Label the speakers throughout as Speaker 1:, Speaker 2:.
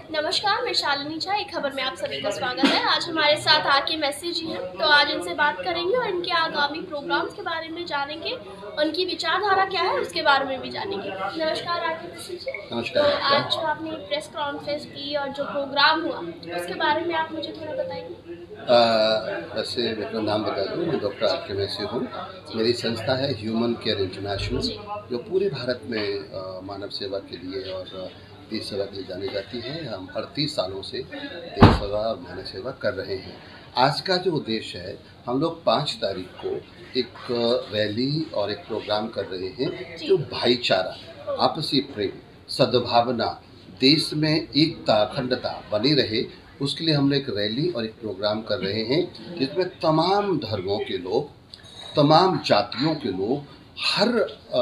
Speaker 1: नमस्कार, मैं शालिनी झा। एक खबर में आप सभी का स्वागत है। आज हमारे साथ आके मैसेज जी हैं, तो आज इनसे बात करेंगे और इनके आगामी प्रोग्राम्स के बारे में जानेंगे। उनकी विचारधारा क्या है उसके बारे में भी जानेंगे। नमस्कार आके मैसेज जी।
Speaker 2: नमस्कार।
Speaker 1: तो आज जो आपने प्रेस कॉन्फ्रेंस की और जो प्रोग्राम हुआ उसके बारे में आप मुझे थोड़ा बताएंगे।
Speaker 2: वैसे मैं अपना नाम बता दूँ, मैं डॉक्टर आर के मैसी हूँ। मेरी संस्था है ह्यूमन केयर इंटरनेशनल, जो पूरे भारत में मानव सेवा के लिए और देश सेवा के लिए जानी जाती है। हम 38 सालों से देश सेवा और मानव सेवा कर रहे हैं। आज का जो उद्देश्य है, हम लोग 5 तारीख को एक रैली और एक प्रोग्राम कर रहे हैं जो भाईचारा, आपसी प्रेम, सद्भावना, देश में एकता अखंडता बनी रहे, उसके लिए हम लोग एक रैली और एक प्रोग्राम कर रहे हैं जिसमें तमाम धर्मों के लोग, तमाम जातियों के लोग, हर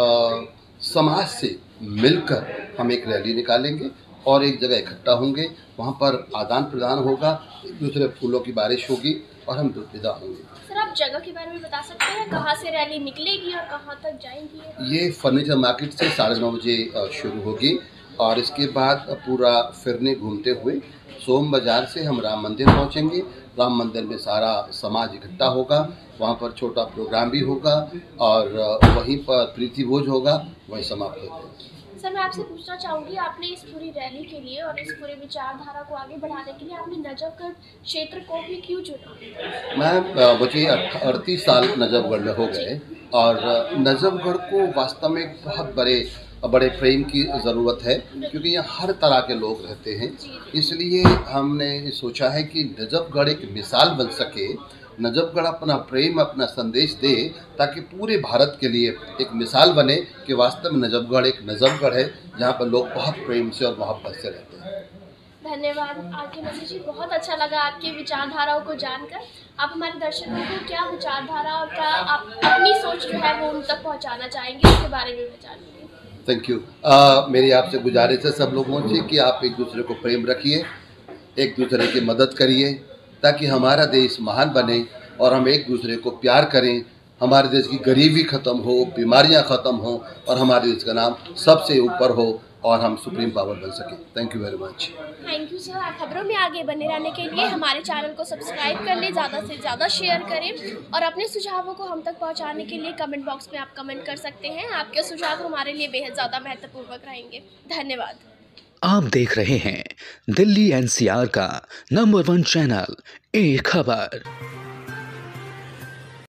Speaker 2: समाज से मिलकर हम एक रैली निकालेंगे और एक जगह इकट्ठा होंगे। वहाँ पर आदान प्रदान होगा, एक दूसरे फूलों की बारिश होगी और हम विदा होंगे।
Speaker 1: सर, आप जगह के बारे में बता सकते हैं, कहाँ से रैली निकलेगी और कहाँ तक जाएंगी?
Speaker 2: ये फर्नीचर मार्केट से 9:30 बजे शुरू होगी और इसके बाद पूरा फिरने घूमते हुए सोम बाज़ार से हम राम मंदिर पहुंचेंगे। राम मंदिर में सारा समाज इकट्ठा होगा, वहां पर छोटा प्रोग्राम भी होगा और वहीं पर प्रीति भोज होगा, वहीं समाप्त हो जाएगा।
Speaker 1: सर, मैं आपसे पूछना चाहूँगी, आपने इस पूरी रैली के लिए और इस पूरी विचारधारा को आगे बढ़ाने के लिए आपने नजफगढ़ क्षेत्र को भी क्यों चुना?
Speaker 2: मैं मुझे 38 साल नजफगढ़ में हो गए और नजफगढ़ को वास्तव में एक बहुत बड़े प्रेम की ज़रूरत है, क्योंकि यहाँ हर तरह के लोग रहते हैं। इसलिए हमने सोचा है कि नजफगढ़ एक मिसाल बन सके, नजफगढ़ अपना प्रेम, अपना संदेश दे, ताकि पूरे भारत के लिए एक मिसाल बने कि वास्तव में नजफगढ़ एक नजफगढ़ है जहाँ पर लोग बहुत प्रेम से और मोहब्बत से रहते हैं।
Speaker 1: धन्यवाद आके मैसेज जी, बहुत अच्छा लगा आपकी विचारधाराओं को जानकर। आप हमारे दर्शकों को क्या विचारधारा और क्या आप अपनी सोच जो है वो उन तक पहुँचाना चाहेंगे, उसके बारे में भी जानेंगे।
Speaker 2: Thank you. मेरी आपसे गुजारिश है सब लोगों से कि आप एक दूसरे को प्रेम रखिए, एक दूसरे की मदद करिए, ताकि हमारा देश महान बने और हम एक दूसरे को प्यार करें। हमारे देश की गरीबी ख़त्म हो, बीमारियां ख़त्म हो और हमारे देश का नाम सबसे ऊपर हो और हम सुप्रीम पावर बन सकें। Thank you very much.
Speaker 1: Thank you sir. खबरों में आगे बने रहने के लिए हमारे चैनल को सब्सक्राइब कर लें, ज़्यादा से ज़्यादा शेयर करें और अपने सुझावों को हम तक पहुंचाने के लिए कमेंट बॉक्स में आप कमेंट कर सकते हैं। आपके सुझाव हमारे लिए बेहद ज़्यादा महत्वपूर्ण रहेंगे। धन्यवाद।
Speaker 3: आप देख रहे हैं दिल्ली एनसीआर का नंबर 1 चैनल, एक खबर।